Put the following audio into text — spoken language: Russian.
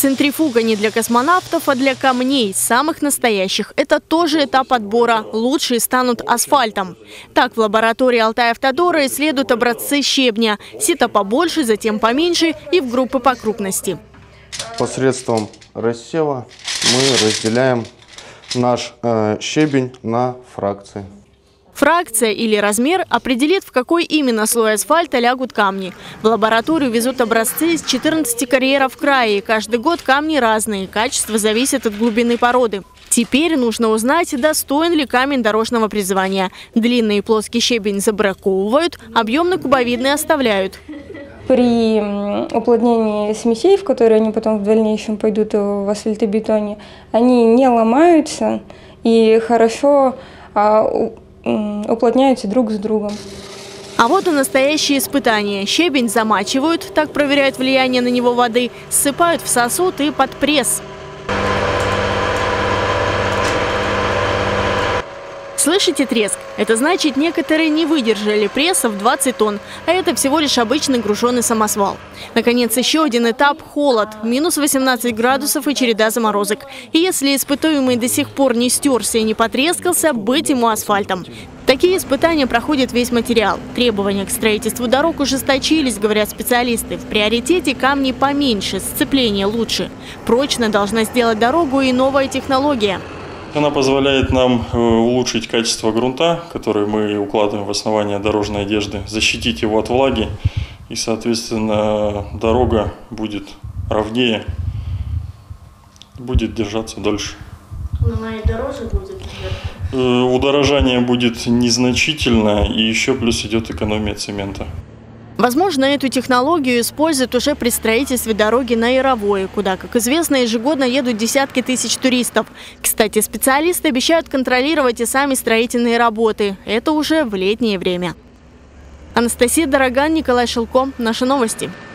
Центрифуга не для космонавтов, а для камней, самых настоящих. Это тоже этап отбора. Лучшие станут асфальтом. Так, в лаборатории Алтайавтодора исследуют образцы щебня. Сито побольше, затем поменьше и в группы по крупности. Посредством рассева мы разделяем наш щебень на фракции. Фракция или размер определит, в какой именно слой асфальта лягут камни. В лабораторию везут образцы из 14 карьеров края. И каждый год камни разные. Качество зависит от глубины породы. Теперь нужно узнать, достоин ли камень дорожного призвания. Длинный и плоский щебень забраковывают, объемно-кубовидный оставляют. При уплотнении смесей, в которые они потом в дальнейшем пойдут в асфальтобетоне, они не ломаются и хорошо уплотняются друг с другом. А вот и настоящие испытания. Щебень замачивают, так проверяют влияние на него воды, ссыпают в сосуд и под пресс. Слышите треск? Это значит, некоторые не выдержали пресса в 20 тонн, а это всего лишь обычный груженный самосвал. Наконец, еще один этап – холод. Минус 18 градусов и череда заморозок. И если испытуемый до сих пор не стерся и не потрескался, быть ему асфальтом. Такие испытания проходит весь материал. Требования к строительству дорог ужесточились, говорят специалисты. В приоритете камни поменьше, сцепление лучше. Прочно должна сделать дорогу и новая технология. Она позволяет нам улучшить качество грунта, который мы укладываем в основание дорожной одежды, защитить его от влаги, и, соответственно, дорога будет ровнее, будет держаться дольше. Но она и дороже будет? Удорожание будет незначительно, и еще плюс идет экономия цемента. Возможно, эту технологию используют уже при строительстве дороги на Яровое, куда, как известно, ежегодно едут десятки тысяч туристов. Кстати, специалисты обещают контролировать и сами строительные работы. Это уже в летнее время. Анастасия Дороган, Николай Шелко. Наши новости.